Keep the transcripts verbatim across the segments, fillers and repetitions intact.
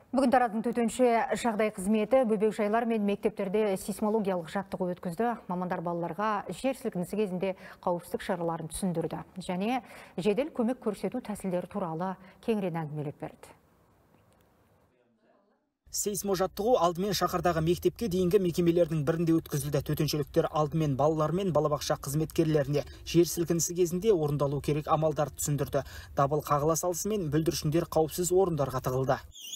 Бүгін тараздың төтенше жағдай қызметі бөбекжайлар мен мектептерде сейсмологиялық жаттығу өткізді. Мамандар балаларға жер сілкінісі кезінде қауіпсіздік шараларын түсіндірді. Және жедел көмек көрсету тәсілдері туралы кеңірек әңгімелеп берді. Сейсможаттығу алдымен шаһардағы мектепке дейінгі мекемелердің бірінде өткізілді. Төтеншеліктер алдымен балалар мен балабақша қызметкерлеріне жер сілкінісі кезінде орындалу керек амалдарды түсіндірді. Дабыл қағыла салысымен бүлдіршіндер қауіпсіз орындарға тығылды.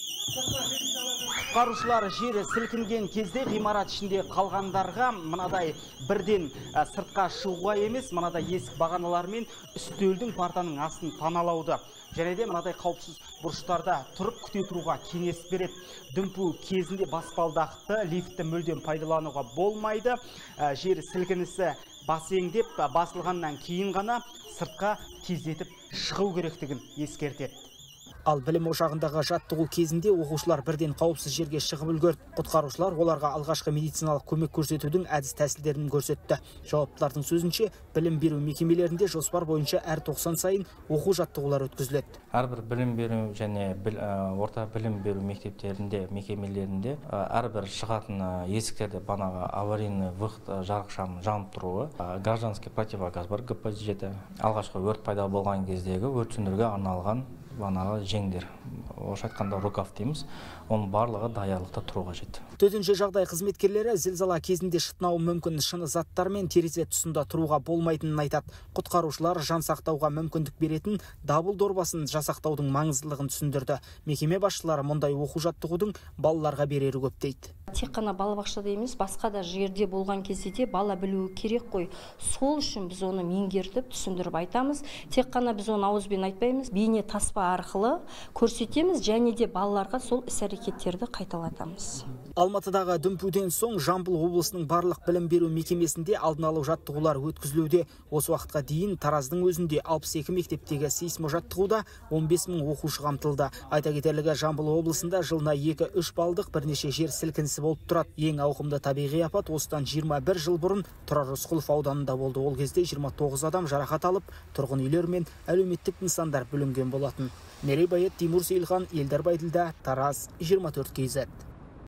Құтқарушылар жері сілкінген кезде ғимарат ішінде қалғандарға мынадай бірден сыртқа шығуға емес, мынадай есік бағаналар мен үстелдің партаның астын паналауды. Және де мынадай қауіпсіз бұрыштарда тұрып күте тұруға кеңес береді. Дүмпу кезінде баспалдақты, лифтті мүлдем пайдалануға болмайды. Жер сілкінісі басеңдеп басылғаннан кейін ғана сыртқа тездетіп шығу керектігін ескертеді. Ал білім ошағындағы жаттығу кезінде оқушылар бірден қауіпсіз жерге шығып үлгерді. Құтқарушылар оларға алғашқы медициналық көмек көрсетудің әдіс тәсілдерін көрсетті. Жауаптылардың сөзінше, білім беру мекемелерінде жоспар бойынша әр тоқсан сайын оқу жаттығулар өткізіледі. Әрбір білім беру және орта білім беру мектептерінде, мекемелерінде әрбір шығатын есіктерде банаға аварийный выход жарықшамның жанып тұруы, гражданский противогаз бар гэ пэ жеті, алғашқы өрт пайда болған кездегі өрт сөндіруге арналған банаға жеңдер, орысша айтқанда рукав дейміз, оның барлығы даярлықта тұру қажет. Төтенше жағдай қызметкерлері зілзала кезінде шытынауы мүмкін шыны заттар мен терезе тұсында тұруға болмайтынын айтады. Құтқарушылар жан сақтауға мүмкіндік беретін дабыл дорбасын жасақтаудың маңыздылығын түсіндірді. Мекеме басшылары мұндай оқу жаттығудың балаларға берері көп дейді. Тек қана балабақшада емес, басқа да жерде болған кезде де бала білуі керек қой. Сол үшін біз оны меңгертіп, түсіндіріп айтамыз. Тек қана біз оны ауызбен айтпаймыз, бейне таспа арқылы көрсетеміз және де балаларға сол іс-әрекеттерді қайталатамыз. Алматыдағы дүмпуден соң Жамбыл облысының барлық білім беру мекемесінде алдын алу жаттығулар өткізілуде. Осы уақытқа дейін Тараздың өзінде алпыс екі мектептегі сейсможаттығуда он бес мың оқушы қамтылды. Айта кетерлігі, Жамбыл облысында жылына екі-үш балдық бірнеше жер сілкінісі болып тұрады. Ең ауқымды табиғи апат осыдан жиырма бір жыл бұрын Тұрар Рысқұлов ауданында болды. Ол кезде жиырма тоғыз адам жарақат алып, тұрғын үйлер мен әлеуметтік нысандар бүлінген болатын. Мерей Байет, Тимур Сейілхан, Елдар Байділда, Тараз, жиырма төрт кей зет.